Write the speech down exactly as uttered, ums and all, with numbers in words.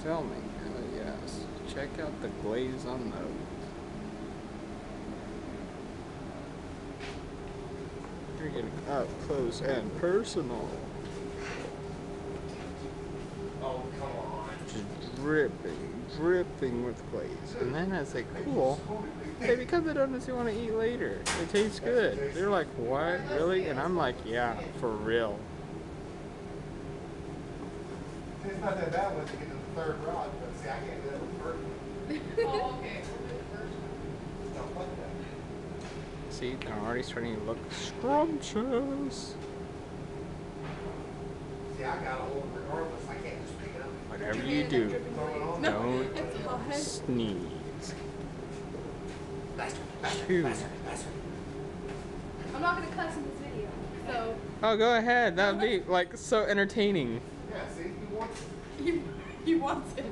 filming. Oh yes. Check out the glaze on those. You're getting up close and personal. Oh, come on. Just dripping, dripping with glaze. And then I say, cool. Hey, because the donuts you want to eat later. It tastes good. They're like, what? Really? And I'm like, yeah, for real. It's not that bad once you get to the third rod, but see, I can't do that with the first one. Oh, okay. We'll do the first one. Stuff like that. See, they're already starting to look scrumptious. See, I got a hold regardless. I can't just pick it up. Whatever you do, No, it's don't hot. sneeze. Faster, faster, Two. faster, faster. I'm not gonna cuss in this video, so. Oh, go ahead. That would be like so entertaining. Yeah, see, he wants it. He, he wants it.